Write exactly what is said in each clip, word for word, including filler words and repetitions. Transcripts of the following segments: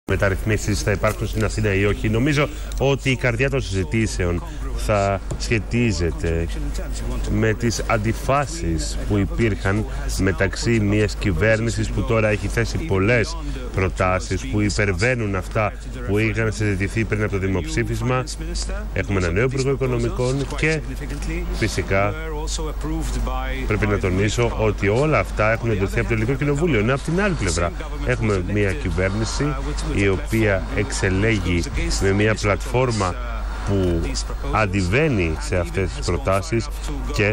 μεταρρυθμίσεις θα υπάρξουν στην Αθήνα ή όχι. Νομίζω ότι η καρδιά των συζητήσεων θα σχετίζεται με τις αντιφάσεις που υπήρχαν μεταξύ μιας κυβέρνησης που τώρα έχει θέσει πολλές προτάσεις που υπερβαίνουν αυτά που είχαν συζητηθεί πριν από το δημοψήφισμα. Έχουμε ένα νέο Υπουργό Οικονομικών και φυσικά πρέπει να τονίσω ότι όλα αυτά έχουν εντωθεί από το Ελληνικό Κοινοβούλιο. Ενώ από την άλλη πλευρά έχουμε μια κυβέρνηση η οποία εξελέγει με μια πλατφόρμα που αντιβαίνει σε αυτές τις προτάσεις και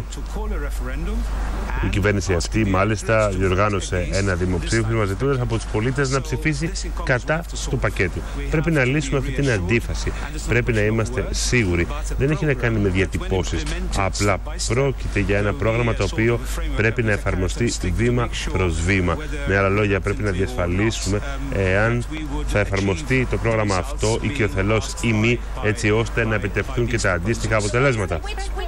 η κυβέρνηση αυτή μάλιστα διοργάνωσε ένα δημοψήφισμα ζητώντας από τους πολίτες να ψηφίσει κατά του πακέτου. Πρέπει να λύσουμε αυτή την αντίφαση. Πρέπει να είμαστε σίγουροι. Δεν έχει να κάνει με διατυπώσεις. Απλά πρόκειται για ένα πρόγραμμα το οποίο πρέπει να εφαρμοστεί βήμα προς βήμα. Με άλλα λόγια, πρέπει να διασφαλίσουμε εάν θα εφαρμοστεί το πρόγραμμα αυτό οικειοθελώς ή μη, έτσι ώστε να επιτευχθούν και τα αντίστοιχα αποτελέσματα.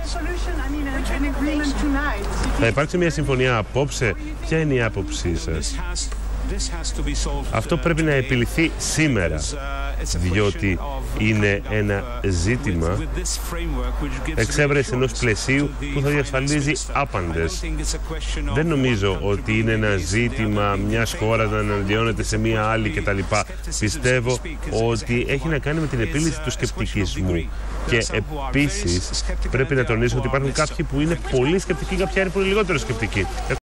Θα υπάρξει μια συμφωνία απόψε. Ποια είναι η άποψή σας? Αυτό πρέπει να επιληθεί σήμερα, διότι είναι ένα ζήτημα εξέβρεση ενός πλαισίου που θα διασφαλίζει άπαντες. Δεν νομίζω ότι είναι ένα ζήτημα μιας χώρας να αναντιώνεται σε μια άλλη κτλ. Πιστεύω ότι έχει να κάνει με την επίλυση του σκεπτικισμού. Και επίσης πρέπει να τονίσω ότι υπάρχουν κάποιοι που είναι πολύ σκεπτικοί, κάποιοι που είναι λιγότερο σκεπτικοί.